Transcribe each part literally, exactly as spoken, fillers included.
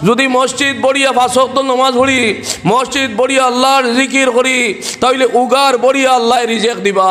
যদি মসজিদ বড়িয়া পাঁচ ওয়াক্ত নামাজ পড়ি, মসজিদ বড়িয়া আল্লাহর জিকির করি, তাহলে উগার বড়িয়া আল্লাহ রিজেক দিবা,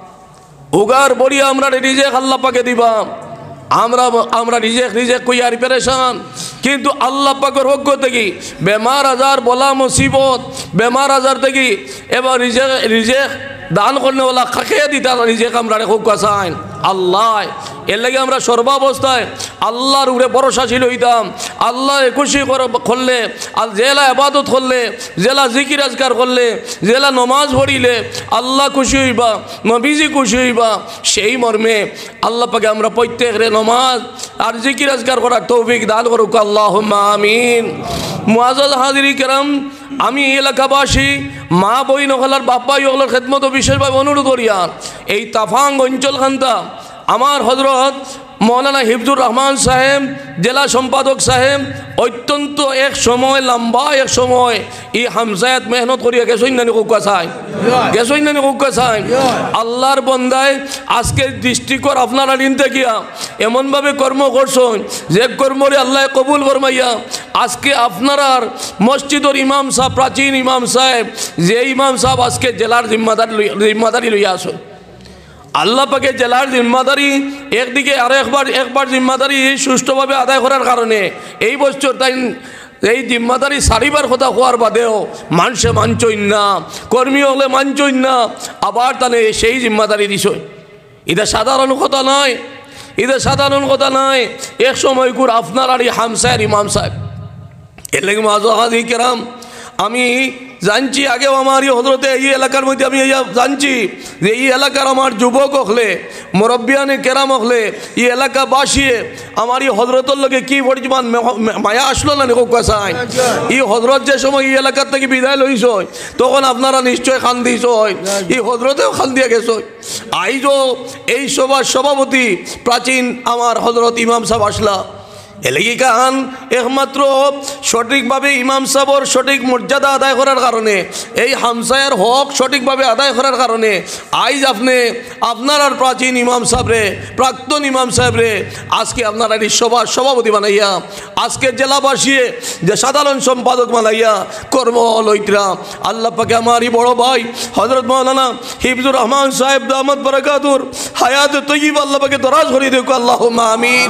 উগার বড়িয়া আমরা রিজেক আল্লাহ পাকে দিবা। আমরা আমরা রিজেক রিজেক কইয়ার পেরেশান, কিন্তু আল্লাহ পাকের হক থেকে বেমার আজার বলা মুসিবত বেমার আজার থেকে এবার রিজেক রিজেক দান করলে ওলা খাকে দিতা রিজেক আমরা হোক চাইন আল্লাহ। এর লাগে আমরা সর্বাবস্থায় আল্লাহর উপরে ভরসাশীল হইতাম। আল্লাহ খুশি করলে আর জেলা আবাদত করলে, জেলা জিকির আজকার করলে, জেলা নমাজ পড়িলে আল্লাহ খুশি হইবা, নবীজি খুশি হইবা। সেই মর্মে আল্লাহ পাকে আমরা প্রত্যেক রে নমাজ আর জিকির আজকার করার তৌফিক দান করুক আল্লাহুম্মা আমিন। মুআজ্জাজ হাজিরি কেরাম, আমি এলাকাবাসী মা বই নকলার বাপ্পা ইগলার খেদমত বিশেষভাবে অনুরোধ করিয়ান এই তাফাং অঞ্চল খান্তা আমার হজরত মৌলানা হিফজুর রহমান সাহেব জেলা সম্পাদক সাহেব অত্যন্ত এক সময় লম্বা এক সময় এই হামসায়াত মেহনত করিয়া গেছই নানি কৌকা চাই গেছই নানি কৌকা চাই আল্লাহর বন্দায় আজকে দৃষ্টিকর আপনারা নিতে গিয়া এমনভাবে কর্ম করছেন যে কর্মরে আল্লাহ কবুল ফরমাইয়া আজকে আপনার মসজিদের ইমাম সাহেব প্রাচীন ইমাম সাহেব যে ইমাম সাহেব আজকে জেলার জিম্মাদারি জিম্মাদারি লইয়া আসুন। আল্লাহ পাকে জেলার জিম্মাদারি একদিকে আরো একবার একবার জিম্মাদারি সুষ্ঠুভাবে আদায় করার কারণে এই বছর তাই এই জিম্মাদারি সারিবার কথা হওয়ার বাদেও মানুষে মানছই না, কর্মী হলে মানছই না, আবার তাহলে সেই জিম্মাদারি দিছ। এটা সাধারণ কথা নয়, এটা সাধারণ কথা নয়। এক সময় কুর আপনার আর হামসায়ের ইমাম সাহেব এর লাগে মুআজ্জাজ কেরাম আমি জানছি আগেও আমার এই হজরতে এই এলাকার মধ্যে আমি জানছি যে এই এলাকার আমার যুবক হলে মুরব্বিয়ানে কেরাম হলে এই এলাকাবাসী আমার এই হজরতের লোকে কি পরিমাণ মায়া আসলো না নিকো কাছায় এই হজরত যে সময় এই এলাকার থেকে বিদায় লইছ তখন আপনারা নিশ্চয় খান দিয়েছ, এই হজরতেও খান দিয়ে গেছ। আইজও এই সভার সভাপতি প্রাচীন আমার হজরত ইমাম সাহেব আসলা এলাকি কাহান একমাত্র সঠিকভাবে ইমাম সাহেবর সঠিক মর্যাদা আদায় করার কারণে এই হামসায়ের হক সঠিকভাবে আদায় করার কারণে আইজ আপনি আপনার আর প্রাচীন ইমাম সাহেবরে প্রাক্তন ইমাম সাহেবরে আজকে আপনারা এই সভার সভাপতি বানাইয়া আজকে জেলাবাসী যে সাধারণ সম্পাদক বানাইয়া কর্ম লইতরা আল্লাহ পাকে আমারই বড় ভাই হজরত মৌলানা হিফজুর রহমান সাহেব দামাত বারাকাতুর হায়াত তৈয়ব আল্লাহ পাকে দরাজ করে দেখ আল্লাহুম্মা আমিন।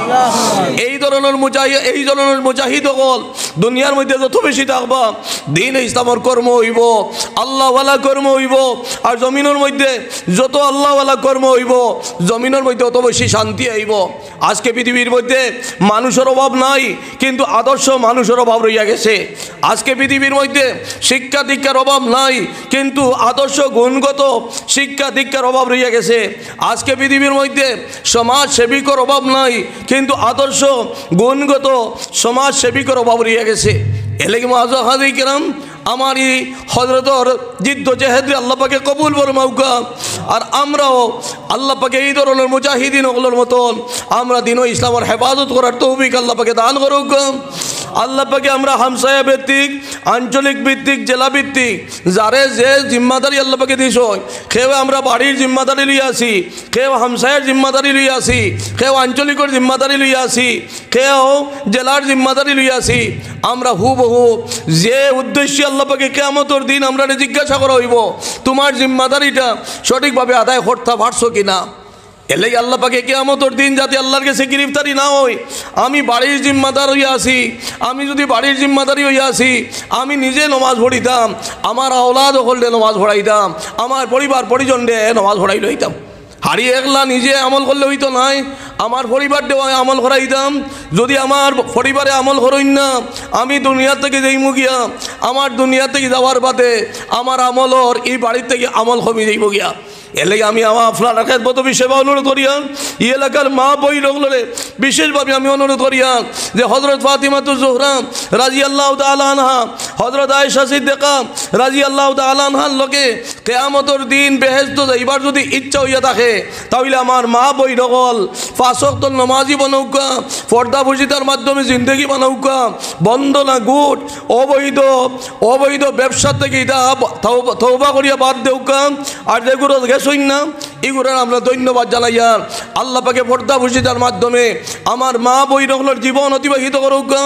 এই ধরনের মুজাহিদ এই ধরনের মুজাহিদ হল দুনিয়ার মধ্যে যত বেশি থাকবা দিন ইসলামের কর্ম হইব, আল্লাহওয়ালা কর্ম হইব, আর জমিনের মধ্যে যত আল্লাহওয়ালা কর্ম হইব জমিনের মধ্যে অত বেশি শান্তি আইব। আজকে পৃথিবীর মধ্যে মানুষের অভাব নাই, কিন্তু আদর্শ মানুষের অভাব রইয়া গেছে। আজকে পৃথিবীর মধ্যে শিক্ষা দীক্ষার অভাব নাই, কিন্তু আদর্শ গুণগত শিক্ষা দীক্ষার অভাব রইয়া গেছে। আজকে পৃথিবীর মধ্যে সমাজ সেবিকর অভাব নাই, কিন্তু আদর্শ গুণগত সমাজ সেবিকর অভাব রইয়া গেছে। এলাকি মুআজ্জাজ হাজির কেরাম আমার এই হজরতর জিদ্দ জেহেদি আল্লাহ পাকে কবুল ফরমাউকা। আর আমরাও আল্লাহ পাকে এই ধরনের মুজাহিদিন ওগুলোর মতন আমরা দিন ও ইসলামের হেফাজত করার তৌফিক আল্লাহ পাকে দান করুক। আল্লাহ পাকে আমরা হামসায়া ভিত্তিক আঞ্চলিক ভিত্তিক জেলা ভিত্তিক যারে যে জিম্মাদারি আল্লাহ পাকে দিস কেউ আমরা বাড়ির জিম্মাদারি লইয়া আসি, কেউ হামসায়ের জিম্মাদারি লইয়া আসি, কেউ আঞ্চলিকর জিম্মাদারি লইয়া আসি, কেউ জেলার জিম্মাদারি লইয়া আসি। আমরা হুবহু যে উদ্দেশ্যে আল্লাহ পাকে কিয়ামতের দিন আমরা জিজ্ঞাসা করা হইব তোমার জিম্মাদারিটা সঠিকভাবে আদায় করতে পারছো কিনা। এলাই আল্লাহ পাকে কিয়ামতের দিন যাতে আল্লাহর কাছে গ্রেফতারি না হয়। আমি বাড়ির জিম্মাদার হইয়া আসি, আমি যদি বাড়ির জিম্মাদারি হইয়া আসি আমি নিজে নমাজ পড়িতাম, আমার আওলাদ হলডে নমাজ পড়াইতাম, আমার পরিবার পরিজনডে নমাজ পড়াই লইতাম। হারিয়ে একলা নিজে আমল করলে হইতো নাই, আমার পরিবার দেওয়ায় আমল করাইতাম। যদি আমার পরিবারে আমল করইন না আমি দুনিয়া থেকে যাইমু গিয়া, আমার দুনিয়া থেকে যাওয়ার বাদে আমার আমলর এই বাড়ির থেকে আমল কমে যাইব গিয়া। এলে আমি আমার আপনার খেদমত বিশেষভাবে অনুরোধ করিয়া এই এলাকার মা বই লোকরে বিশেষভাবে আমি অনুরোধ করিয়া যে হজরত ফাতিমাতুজ জোহরা রাদিয়াল্লাহু তাআলা আনহা, হজরত আয়েশা সিদ্দিকা রাদিয়াল্লাহু তাআলা আনহার লোকে কিয়ামতের দিন বেহেশত যাইবার যদি ইচ্ছা হইয়া থাকে তাহলে আমার মা বই নকল পাঁচ ওয়াক্ত নামাজি বানাউকা, পর্দা পর্জিতার মাধ্যমে জিন্দগি বানাউকা, বন্দনা গুট অবৈধ অবৈধ ব্যবসা থেকে এটা তওবা করিয়া বাদ দেউকা। আর যেগুলো গেছই না এগুলোর আমরা ধন্যবাদ জানাইয়া আল্লাহ পাকে পর্দা পর্জিতার মাধ্যমে আমার মা বই নকলের জীবন অতিবাহিত করুক।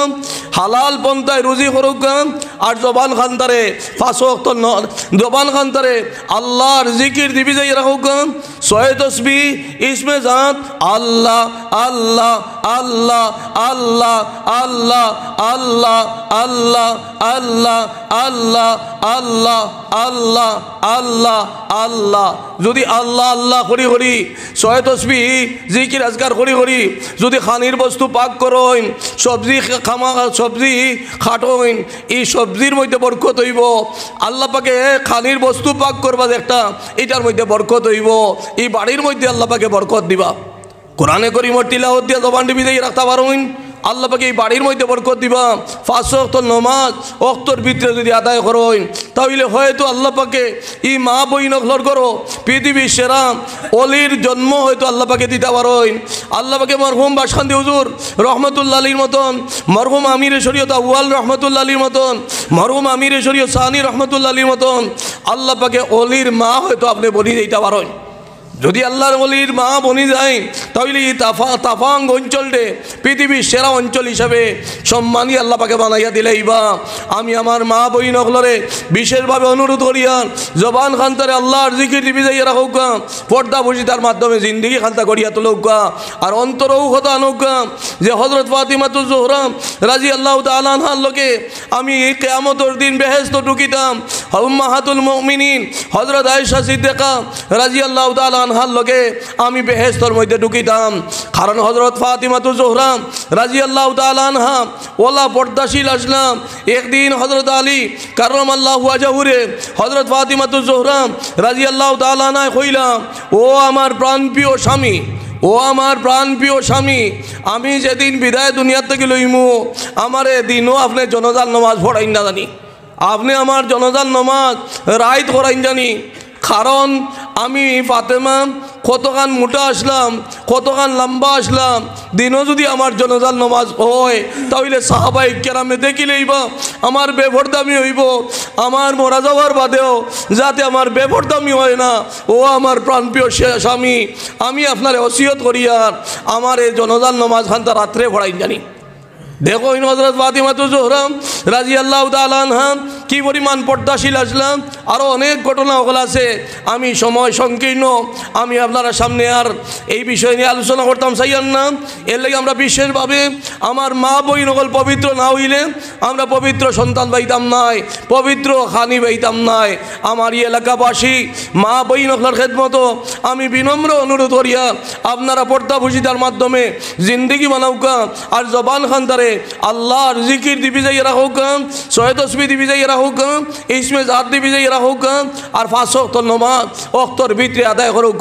হালাল পন্থায় রুজি করুক আর জবান খান্তারে পাঁচ ওয়াক্ত জবান খান্তারে আল্লাহর জিকির দিবি যাই রাখুক ছয় তসবিহ ইসমে জাত আল্লাহ আল্লাহ আল্লাহ আল্লাহ আল্লাহ আল্লাহ আল্লাহ আল্লাহ আল্লাহ আল্লাহ আল্লাহ আল্লাহ আল্লাহ যদি আল্লাহ আল্লাহ করি করি ছয় তসবিহ জিকির আজকার করি করি যদি খানির বস্তু পাক করইন সবজি খামা সবজি খাটইন এই সবজির মধ্যে বরকত হইব আল্লাহ পাকে খানির বস্তু পাক করবা একটা এটার মধ্যে বরকত হইব এই বাড়ির মধ্যে আল্লাহ পাকে বরকত দিবা কোরআনে করিমর তিলাওয়াত দিয়া জবান টিপি দিয়ে রাখতে পারইন আল্লাহ পাকে এই বাড়ির মধ্যে বরকত দিবা পাঁচ ওয়াক্ত নামাজ ওয়াক্তর ভিতরে যদি আদায় করইন তাহলে হয়তো আল্লাহ পাকে এই মা বইন লর করো পৃথিবীর সেরা অলির জন্ম হয়তো আল্লাহ পাকে দিতে পারইন আল্লাহ পাকে মরহুম বাসখান্দি হুজুর রহমতুল্লাহ আলীর মতন মরহুম আমিরে শরীয়ত আউয়াল রহমতুল্লাহ আলীর মতন মরহুম আমিরে শরীয়ত সানি রহমতুল্লাহ আলীর মতন আল্লাহ পাকে অলির মা হয়তো আপনি বলি দিতে পারইন যদি আল্লাহর ওলির মা বনি যায় তাহলে এই তাফা তাফাং অঞ্চলটে পৃথিবীর সেরা অঞ্চল হিসাবে সম্মানী আল্লাহ পাকে বানাইয়া দিলেই বা আমি আমার মা বই নকলরে বিশেষভাবে অনুরোধ করিয়ান জবান খান্তারে আল্লাহর জিকির দিবি যাইয়া রাখুক পর্দা বসিতার মাধ্যমে জিন্দিগি খান্তা করিয়া তুলুক আর অন্তরও কথা আনুক যে হজরত ফাতিমাতুজ জোহরা রাজি আল্লাহ তাআলা আনহার লোকে আমি কিয়ামতের দিন বেহেশত ঢুকিতাম উম্মাহাতুল মুমিনিন হজরত আয়েশা সিদ্দিকা রাজি আল্লাহ তাআলা আনহার লোকে আমি বেহেশতর মধ্যে ঢুকিতাম কারণ হজরত ফাতিমাতুজ জোহরা রাদিয়াল্লাহু তাআলা আনহা ওলা পর্দাশীল আসলাম একদিন হজরত আলী কাররামাল্লাহু ওয়াজহুরে হজরত ফাতিমাতুজ জোহরা রাদিয়াল্লাহু তাআলা আনহা কইলাম ও আমার প্রাণপ্রিয় স্বামী ও আমার প্রাণপ্রিয় স্বামী আমি যেদিন বিদায় দুনিয়া থেকে লইমু আমারে দিনও আপনি জনাজার নামাজ পড়াইন না জানি আপনি আমার জনাজার নামাজ রাইত করাইন জানি কারণ আমি ফাতেমা কতখান মোটা আসলাম কতখান লম্বা আসলাম দিনও যদি আমার জনাজার নামাজ হয় তাহলে সাহাবায়ে কেরামে দেখিলেই বা আমার বেপরদামি হইব আমার মরা যাওয়ার বাদেও যাতে আমার বেপরদামি হয় না ও আমার প্রাণপ্রিয় স্বামী আমি আপনার ওসিয়ত করিয়ার আমার এই জনাজার নামাজ খানটা রাত্রে পড়াইন জানি দেখো ইন হযরত ফাতিমাতুজ জোহরা রাদিয়াল্লাহু তাআলা আনহা কি পরিমাণ পর্দাশীল আসলাম আরও অনেক ঘটনা ওগুলো আছে আমি সময় সংকীর্ণ আমি আপনারা সামনে আর এই বিষয় নিয়ে আলোচনা করতাম চাইয়ান না এর লাগে আমরা বিশেষভাবে আমার মা বই নকল পবিত্র না হইলে আমরা পবিত্র সন্তান পাইতাম নাই পবিত্র খানি পাইতাম নাই আমার এই এলাকাবাসী মা বই নকলের খেদমত আমি বিনম্র অনুরোধ করিয়া আপনারা পর্দা ভূষিতার মাধ্যমে জিন্দিগি বানাউকা আর জবান খান্তারে আল্লাহর জিকির দিবি যাই রাখুক ছয় তসবিহ দিবি যাই রাখুক ইসমে জাত দিবি যাই রাখুক আর পাঁচ ওয়াক্ত নামাজ ওয়াক্তর ভিতরে আদায় করুক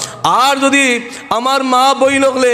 আর যদি আমার মা বই নকলে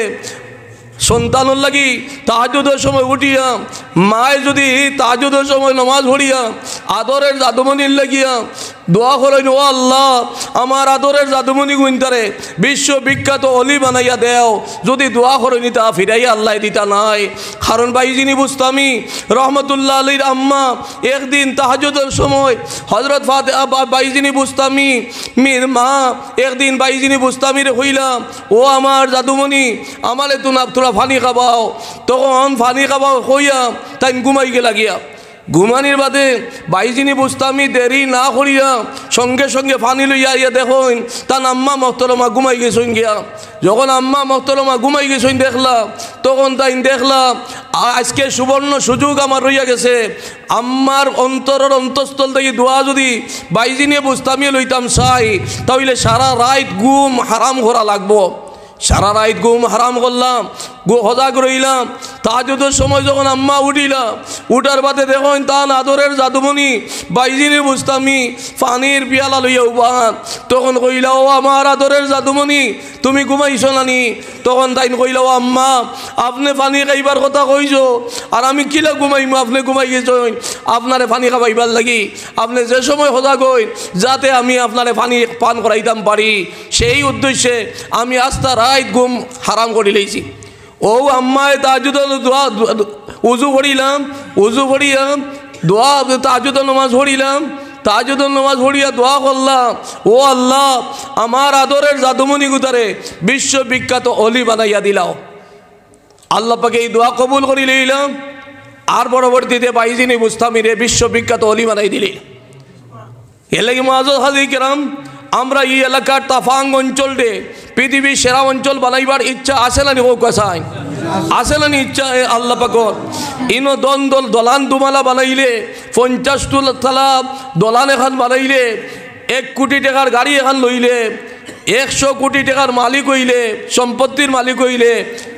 সন্তানের লাগি তাহাজ্জুদের সময় উঠিয়া মায় যদি তাহাজ্জুদের সময় নামাজ পড়িয়া আদরের জাদুমনির লাগিয়া দোয়া করেন ও আল্লাহ আমার আদরের জাদুমনি গুইনতারে বিশ্ববিখ্যাত অলি বানাইয়া দেও যদি দোয়া করেনি তা ফিরাইয়া আল্লাহ দিতা নাই কারণ বাইজিনী বুস্তামি রহমতুল্লাহ আলীর আম্মা একদিন তাহাজ্জুদের সময় হজরত ফাতেমা বাইজিনী বুস্তামি মির মা একদিন বাইজিনী বুস্তামিরে হইলাম ও আমার জাদুমনি আমারে তুনা তোরা ফানি খাবাও তখন ফানি খাবাও হইয়া তাই ঘুমাই গে লাগিয়া ঘুমানির বাদে বাইজিনী বুস্তামি দেরি না করিয়া সঙ্গে সঙ্গে ফানি লইয়া ইয়া দেখুন তার আম্মা মহতরমা ঘুমাই গেছইন গিয়া যখন আম্মা মহতরমা ঘুমাই গেছইন দেখলাম তখন তাই দেখলাম আজকে সুবর্ণ সুযোগ আমার রইয়া গেছে আম্মার অন্তরের অন্তঃস্থল থেকে দোয়া যদি বাইজিনী বুস্তামি লইতাম চাই তাহলে সারা রাত ঘুম হারাম করা লাগবো সারা রাত ঘুম হারাম করলাম গো হজাগ রইলাম তাহাজ্জুদের সময় যখন আম্মা উঠিলাম উঠার বাদে দেখুন তান আদরের জাদুমণি বাইজিনী বুস্তামি পানির পিয়ালা লইয়া উবান তখন কইলা ও আমার আদরের জাদুমণি তুমি ঘুমাইছো নানি তখন তাইন কইলা ও আম্মা আপনি পানি খাইবার কথা কইছো আর আমি কিলা ঘুমাইমো আপনি ঘুমাই গেছেন আপনারে পানি খাবাইবার লাগি আপনি যে সময় হজাগ হইন যাতে আমি আপনারে পানি পান করাইতাম পারি সেই উদ্দেশ্যে আমি আস্তা রাত ঘুম হারাম করে লইছি ও আম্মায় তাহাজ্জুদের দোয়া উজু পড়িলাম উজু পড়িলাম দোয়া তাহাজ্জুদের নামাজ পড়িলাম তাহাজ্জুদের নামাজ পড়িয়া দোয়া করলাম ও আল্লাহ আমার আদরের জাদুমণি গুতারে বিশ্ববিখ্যাত অলি বানাইয়া দিলাও আল্লাহ পাকে এই দোয়া কবুল করি লইলাম আর পরবর্তীতে বাইজিনী মুস্তামিরে বিশ্ববিখ্যাত অলি বানাই দিলি। এলাকি মাঝে হাজি কেরাম আমরা এই এলাকার তাফাং অঞ্চলটে পৃথিবীর সেরা অঞ্চল বানাইবার ইচ্ছা আছে না হোক আসাই আছে না ইচ্ছা আল্লাহ পাকর ইনো দন দল দলান দুমালা বানাইলে পঞ্চাশ তলা দলান এখান বানাইলে এক কোটি টাকার গাড়ি এখান লইলে একশো কোটি টাকার মালিক হইলে সম্পত্তির মালিক হইলে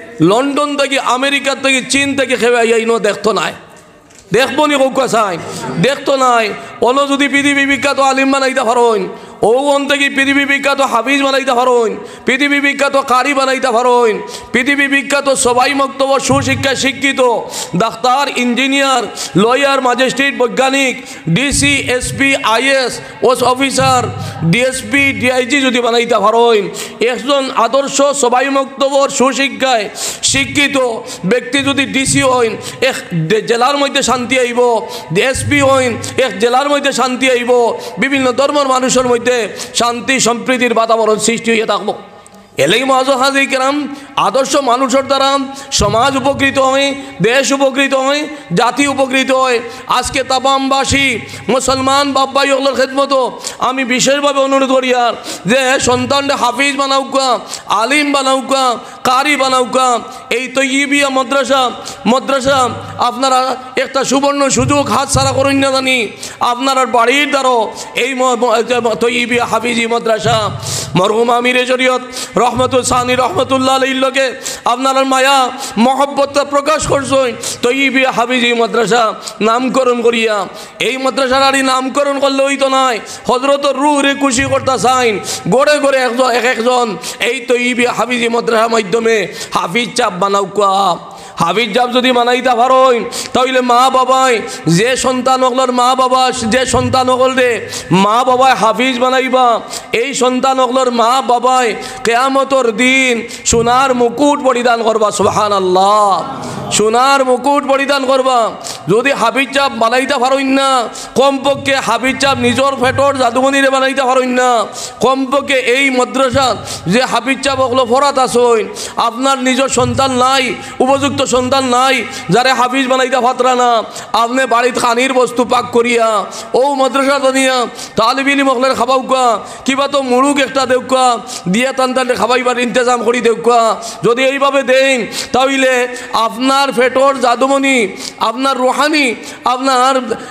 লন্ডন থেকে আমেরিকা থেকে চীন থেকে খেয়ে ইনো দেখতো নাই দেখবো নি হোক আসাই দেখতো নাই অন্য যদি পৃথিবী বিখ্যাত আলিম বানাইতে পারেন ও অন থেকে পৃথিবী বিখ্যাত হাফিজ বানাইতে পারেন পৃথিবী বিখ্যাত কারি বানাইতে পারেন পৃথিবী বিখ্যাত সবাই মক্তব্য সুশিক্ষায় শিক্ষিত ডাক্তার ইঞ্জিনিয়ার লয়ার ম্যাজিস্ট্রেট বৈজ্ঞানিক ডিসি এসপি আইএস ওস অফিসার ডিএসপি ডিআইজি যদি বানাইতে পারেন একজন আদর্শ সবাই মক্তব্য সুশিক্ষায় শিক্ষিত ব্যক্তি যদি ডিসি হইন এক জেলার মধ্যে শান্তি আইব এসপি হইন এক জেলার মধ্যে শান্তি আইব বিভিন্ন ধর্মের মানুষের মধ্যে শান্তি সম্প্রীতির বাতাবরণ সৃষ্টি হয়ে থাকবো। এলেই মহাজ হাজি কেরাম আদর্শ মানুষের দ্বারা সমাজ উপকৃত হয় দেশ উপকৃত হয় জাতি উপকৃত হয়। আজকে তাবামবাসী মুসলমান বাব্বাই ওগুলোর খেদমত আমি বিশেষভাবে অনুরোধ করি আর যে সন্তানটা হাফিজ বানাউকা আলিম বানাউকা কারি বানাউকা এই তৈবিয়া মাদ্রাসা মাদ্রাসা আপনারা একটা সুবর্ণ সুযোগ হাত ছাড়া করেন না জানি আপনার বাড়ির দ্বারও এই তৈবিয়া হাফিজি মাদ্রাসা মরহুম আমিরে শরীয়ত রহমতুল সানি রহমতুল্লাহ আলাইহিকে আপনার মায়া মহব্বতটা প্রকাশ করছেন তৈবিয়া হাফিজি মাদ্রাসা নামকরণ করিয়া এই মাদ্রাসার আরই নামকরণ করলে হইতো নয় হজরতর রুহরে খুশি করতে চাইন গড়ে গড়ে একজন এক একজন এই তৈবিয়া হাফিজি মাদ্রাসার মাধ্যমে হাফিজ চাপ বানাউকা হাফিজ জাব যদি বানাইতে পারেন তাহলে মা বাবাই যে সন্তান হকলর মা বাবা যে সন্তান হকল রে মা বাবাই হাফিজ বানাইবা এই সন্তান হকলর মা বাবাই কিয়ামতর দিন সোনার মুকুট পরিধান করবা সুবহানাল্লাহ সোনার মুকুট পরিধান করবা। যদি হাফিজ চাপ বানাইতে পারেন না কমপক্ষে হাফিজ চাপ নিজের ফেটর জাদুমণিরে বানাইতে পারেন না কমপক্ষে এই মাদ্রাসা যে হাফিজ চাপ হকল ফরাত আসেন আপনার নিজের সন্তান নাই উপযুক্ত সন্তান নাই যারে হাফিজ বানাইতে পাত্রা না আপনি বাড়িতে খানির বস্তু পাক করিয়া ও মাদ্রাসা জানিয়া তালিব ইলম হকলের খাবাউকা কিবা তো মুরুগ একটা দেউকা দিয়া টান টান খাবাইবার ইন্তজাম করি দেউকা। যদি এইভাবে দেন তাহলে আপনার ফেটর জাদুমণি আপনার রুহানি আপনার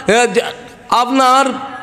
আপনার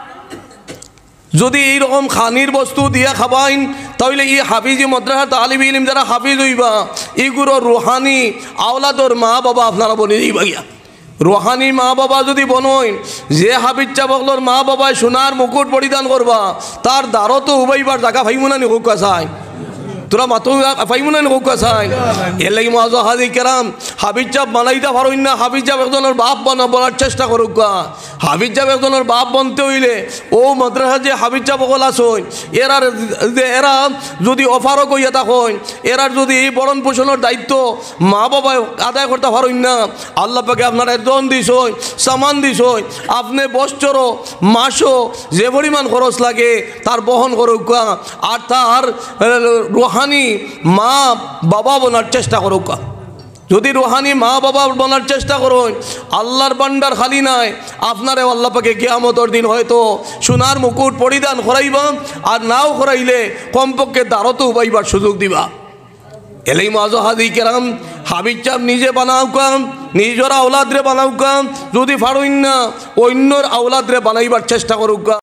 যদি এইরকম খানির বস্তু দিয়া খাবাইন তাহলে এই হাফিজি মাদ্রাসা তালিব ইলম যারা হাফিজ হইবা এইগুলো রুহানি আওলাদর মা বাবা আপনারা বলে দিবা গিয়া রুহানি মা বাবা যদি বনইন যে হাফিজ চাবকলর মা বাবায় সোনার মুকুট পরিধান করবা তার দ্বারও তো উবাইবার জায়গা ভাইমুনা নি হোক চাই তোরা মাতো পাইমুনা নি হোক চাই এর লাগি মহাজ হাজি কেরাম হাফিজ চাপ বানাইতে পারেন না হাফিজ চাপ একজনের বাপ বানা বলার চেষ্টা করুক হাফিজ চাপ একজনের বাপ বনতে হইলে ও মাদ্রাসা যে হাফিজ চাপ সকল আসন এরার এরা যদি অফারও কইয়া থাকেন এরার যদি বরণ পোষণের দায়িত্ব মা বাবা আদায় করতে পারেন না আল্লাহ পাকে আপনার একজন দিছই সামান দিছই আপনি বছরও মাসও যে পরিমাণ খরচ লাগে তার বহন করুক আর তার রুহানি মা বাবা বনার চেষ্টা করুক। যদি রুহানি মা বাবা বনার চেষ্টা করুন আল্লাহর ভান্ডার খালি নাই আপনারে আল্লাহ পাকে কিয়ামতের দিন হয়তো সোনার মুকুট পরিধান করাইবা আর নাও করাইলে কমপক্ষে দ্বারতো উবাইবার সুযোগ দিবা। এলেই মাঝো হাজি কেরাম হাফিজ চাপ নিজে বানাউকাম নিজের আওলাদরে বানাউকাম যদি পারুন না অন্যর আওলাদরে বানাইবার চেষ্টা করুক।